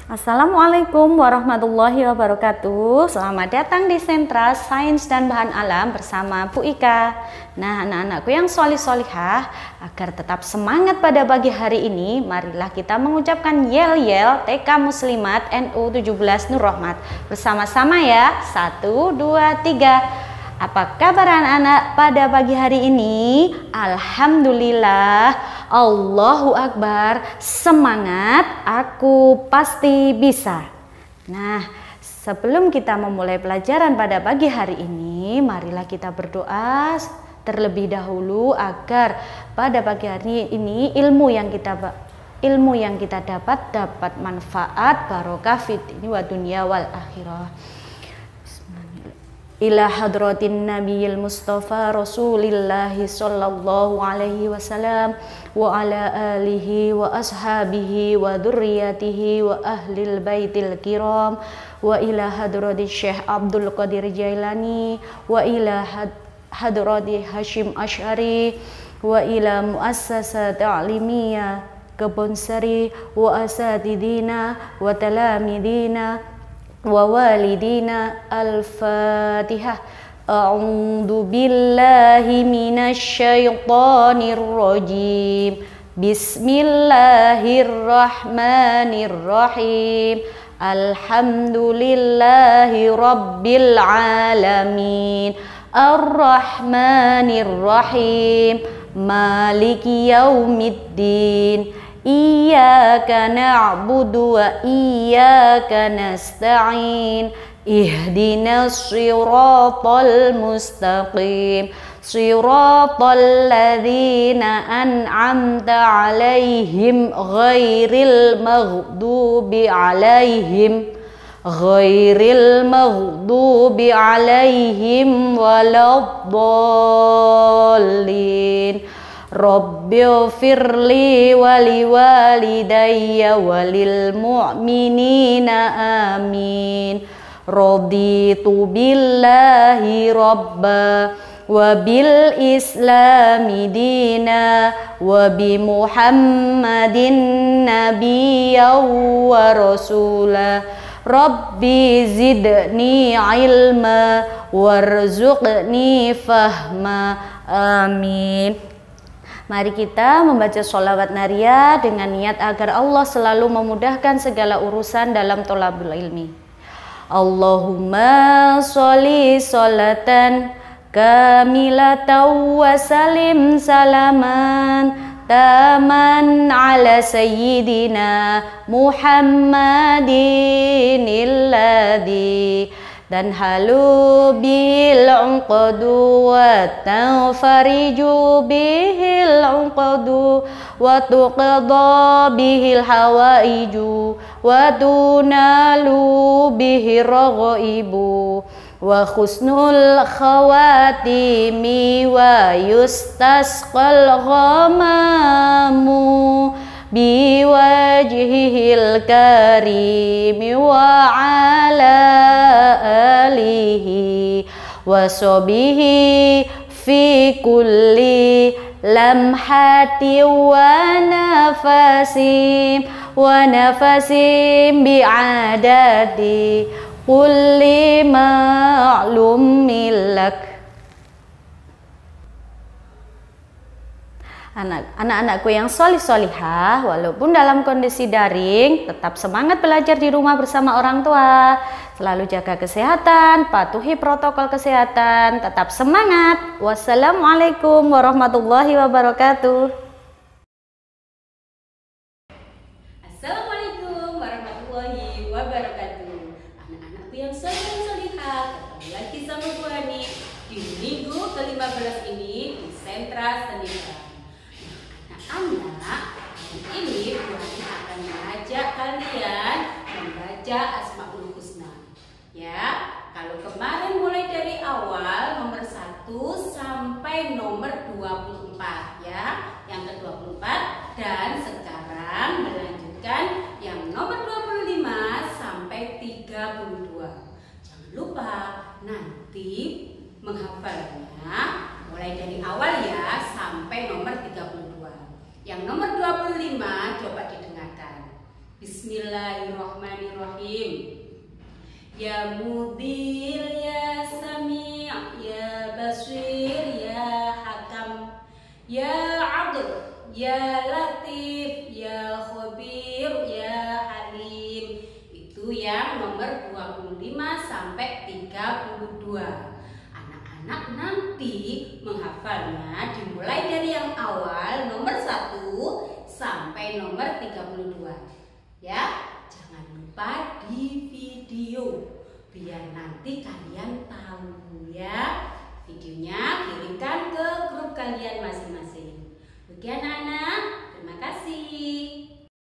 Assalamualaikum warahmatullahi wabarakatuh. Selamat datang di Sentra Sains dan Bahan Alam bersama Bu Ika. Nah, anak-anakku yang solih-solihah, agar tetap semangat pada pagi hari ini, marilah kita mengucapkan yel-yel TK Muslimat NU 17 Nur Rahmat. Bersama-sama ya, 1, 2, 3. Apa kabar anak-anak pada pagi hari ini? Alhamdulillah, Allahu Akbar, semangat, aku pasti bisa. Nah, sebelum kita memulai pelajaran pada pagi hari ini, marilah kita berdoa terlebih dahulu agar pada pagi hari ini ilmu yang kita dapat manfaat barokah fid ini wa dunya wal akhirah. Ila hadratin nabiyil mustafa rasulillahi sallallahu alaihi wasallam wa ala alihi wa ashabihi wa dzurriyyatihi wa ahlil baitil kiram wa ila hadrati Syekh Abdul Qadir Jailani wa ila hadrati Hashim Asy'ari wa ila muassasat ta'limiyah Kebon Sari wa asatidina wa talamidina wa walidina. Al-Fatihah. A'udzu billahi minasy syaithanir rajim. Bismillahirrahmanirrahim. Alhamdulillahi rabbil alamin. Ar-Rahmanir-Rahim. Maliki yaumiddin. Iyyaka na'budu wa iyyaka nasta'in. Ihdinas siratal mustaqim. Siratal ladzina an'amta 'alaihim ghairil maghdubi 'alaihim waladdallin. Rabbighfirli wali walidayya walil mu'minina amin. Raditu billahi rabba wa bil islami dina wa bi muhammadin nabiyya wa rasula. Rabbi zidni ilma warzuqni fahma. Amin. Mari kita membaca sholawat nariyah dengan niat agar Allah selalu memudahkan segala urusan dalam thalabul ilmi. Allahumma sholli sholatan kamilatan wa salim salaman taman ala sayyidina Muhammadin illadhi dan halu bil unqadu wa tanfariju bihil unqadu wa tuqadha bihil hawaiju wa tunalu bihi raghaibu wa khusnul khawatimi wa yustasqal ghamamu biwajhihil karimi wa ala alihi wa sahbihi fi kulli lamhati wa nafasim bi'adadi kulli ma'lumin lak. Anak-anakku yang solih-solihah, walaupun dalam kondisi daring, tetap semangat belajar di rumah bersama orang tua. Selalu jaga kesehatan, patuhi protokol kesehatan, tetap semangat. Wassalamualaikum warahmatullahi wabarakatuh. Assalamualaikum warahmatullahi wabarakatuh. Anak-anakku yang solih-solihah, ketemu lagi sama Bu Ani di minggu ke-15 ini di Sentra Sendiran. Anak, ini Bu Ani akan mengajak kalian membaca Asmaul Husna. Ya, kalau kemarin mulai dari awal nomor 1 sampai nomor 24 ya, yang ke-24, dan sekarang melanjutkan yang nomor 25 sampai 32. Jangan lupa nanti menghafalnya mulai dari awal ya sampai nomor 32. Yang nomor 25 coba didengarkan. Bismillahirrahmanirrahim. Ya Mudil, ya Sami', ya Basir, ya Hakam, ya Adl, ya Latif, ya Khabir, ya Halim. Itu yang nomor 25 sampai 32. Anak-anak nanti menghafalnya dimulai dari yang awal nomor 1 sampai nomor 32. Ya, jangan lupa di video biar nanti kalian tahu ya. Videonya kirimkan ke grup kalian masing-masing. Oke anak-anak, terima kasih.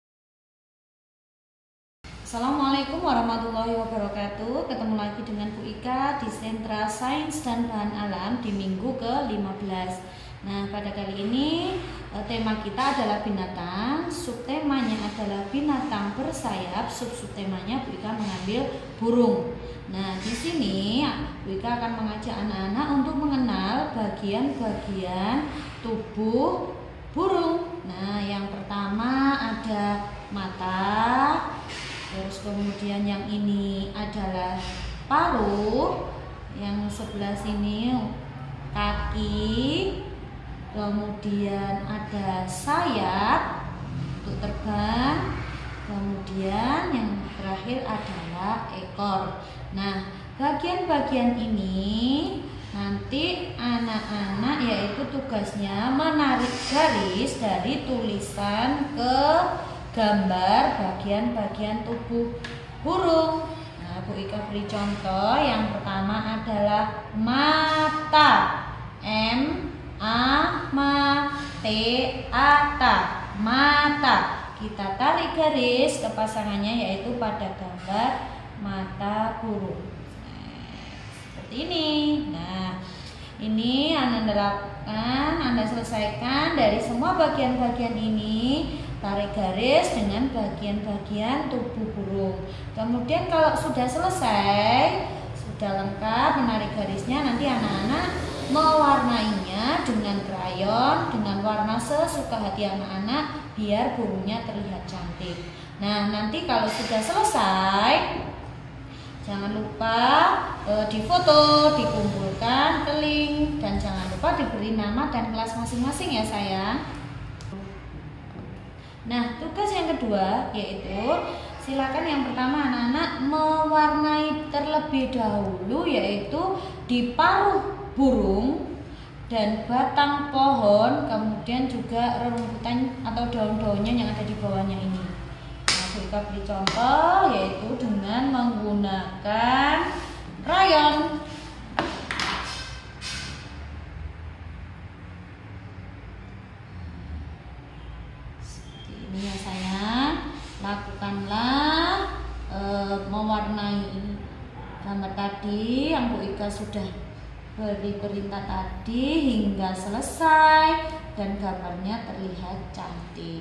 Assalamualaikum warahmatullahi wabarakatuh. Ketemu lagi dengan Bu Ika di Sentra Sains dan Bahan Alam di minggu ke-15. Nah, pada kali ini tema kita adalah binatang. Subtemanya adalah binatang bersayap. Subtemanya Bu Ika mengambil burung. Nah, di sini Bu Ika akan mengajak anak-anak untuk mengenal bagian-bagian tubuh burung. Nah, yang pertama ada mata. Terus kemudian yang ini adalah paruh, yang sebelah sini kaki, kemudian ada sayap untuk terbang, kemudian yang terakhir adalah ekor. Nah, bagian-bagian ini nanti anak-anak yaitu tugasnya menarik garis dari tulisan ke gambar bagian-bagian tubuh burung. Nah, Bu Ika beri contoh. Yang pertama adalah mata. M-A-M-A-T-A-T. Mata. Kita tarik garis ke pasangannya yaitu pada gambar mata burung. Seperti ini. Nah, ini Anda terapkan, Anda selesaikan dari semua bagian-bagian ini. Tarik garis dengan bagian-bagian tubuh burung. Kemudian kalau sudah selesai, sudah lengkap menarik garisnya, nanti anak-anak mewarnainya dengan krayon, dengan warna sesuka hati anak-anak biar burungnya terlihat cantik. Nah, nanti kalau sudah selesai, jangan lupa difoto, dikumpulkan ke link, dan jangan lupa diberi nama dan kelas masing-masing ya sayang. Nah, tugas yang kedua yaitu silakan yang pertama anak-anak mewarnai terlebih dahulu yaitu di paruh burung dan batang pohon, kemudian juga rerumputan atau daun-daunnya yang ada di bawahnya ini. Nah, kita beri contoh yaitu dengan menggunakan krayon. Ya sayang, lakukanlah mewarnai gambar tadi yang Bu Ika sudah beri perintah tadi hingga selesai dan gambarnya terlihat cantik.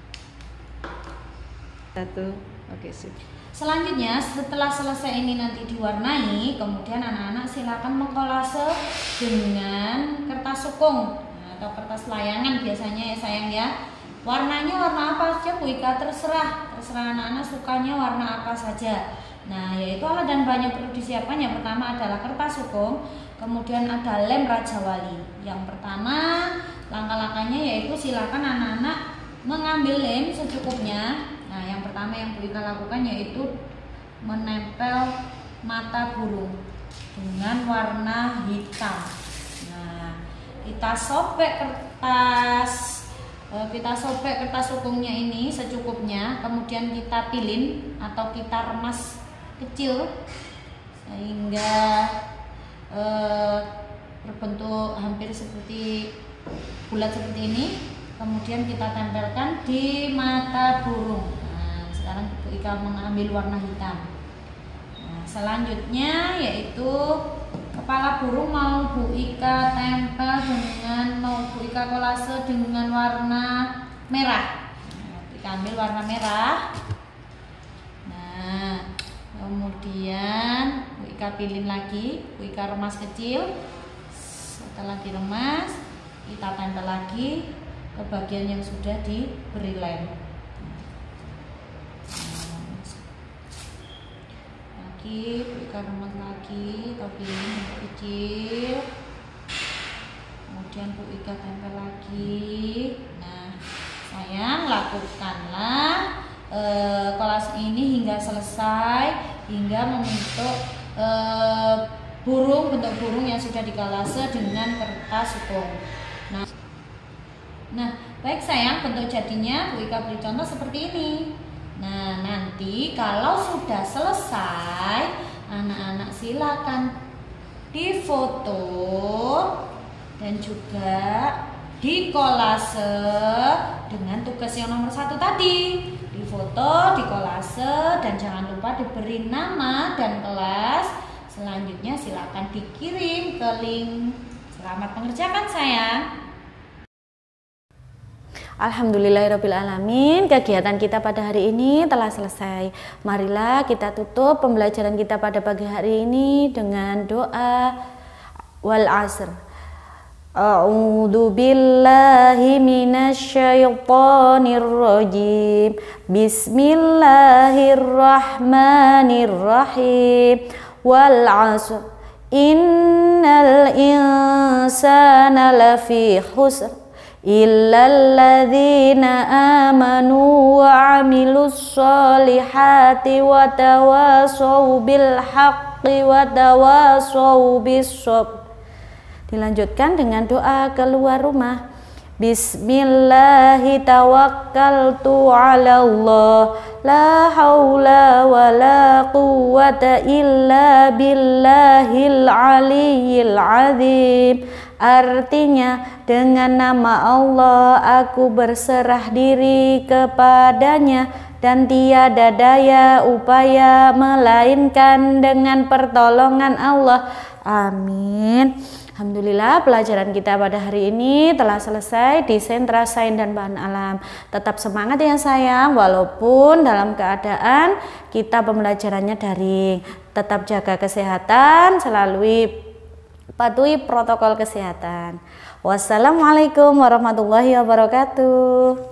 Oke, sip. Selanjutnya setelah selesai ini nanti diwarnai, kemudian anak-anak silakan mengkolase dengan kertas sukung atau kertas layangan biasanya ya sayang ya. Warnanya warna apa saja Bu Ika terserah anak-anak sukanya warna apa saja. Nah, yaitu alat dan bahan yang perlu disiapkan. Yang pertama adalah kertas sukung, kemudian ada lem Raja Wali. Yang pertama langkah-langkahnya yaitu silakan anak-anak mengambil lem secukupnya. Nah, yang pertama yang Bu Ika lakukan yaitu menempel mata burung dengan warna hitam. Nah, kita sobek kertas sukungnya ini secukupnya, kemudian kita pilin atau kita remas kecil sehingga berbentuk hampir seperti bulat seperti ini, kemudian kita tempelkan di mata burung. Nah, sekarang Bu Ika mengambil warna hitam. Nah, selanjutnya yaitu kepala burung mau Bu Ika tempel mau Bu Ika kolase dengan warna merah. Nah, kita ambil warna merah. Nah, kemudian Bu Ika pilih lagi, Bu Ika remas kecil. Setelah diremas, kita tempel lagi ke bagian yang sudah diberi lem. lagi, Bu Ika remet lagi, topi ini kecil. Kemudian Bu Ika tempel lagi. Nah, sayang, lakukanlah kolas ini hingga selesai, hingga membentuk bentuk burung yang sudah dikolase dengan kertas tepung. Nah, baik sayang, bentuk jadinya Bu Ika beri contoh seperti ini. Nah, nanti kalau sudah selesai, anak-anak silakan difoto dan juga dikolase dengan tugas yang nomor 1 tadi. Difoto, dikolase, dan jangan lupa diberi nama dan kelas. Selanjutnya silakan dikirim ke link. Selamat mengerjakan sayang. Alhamdulillahirrabbilalamin, kegiatan kita pada hari ini telah selesai. Marilah kita tutup pembelajaran kita pada pagi hari ini dengan doa wal asr. A'udzu billahi minasyaitonir rajim. Bismillahirrahmanirrahim. Wal asr. Innal insana lafi khusr. Illalladzina amanu wa amilus solihati wa tawasaw bil haqqi wa tawasaw bis sabr. Dilanjutkan dengan doa keluar rumah. Bismillahi tawakkaltu ala Allah, la haula wa la quwwata illa billahil aliyyil azim. Artinya, dengan nama Allah aku berserah diri kepadanya dan tiada daya upaya melainkan dengan pertolongan Allah. Amin. Alhamdulillah, pelajaran kita pada hari ini telah selesai di Sentra Sains dan Bahan Alam. Tetap semangat ya sayang, walaupun dalam keadaan kita pembelajarannya daring. Tetap jaga kesehatan, selalu patuhi protokol kesehatan. Wassalamualaikum warahmatullahi wabarakatuh.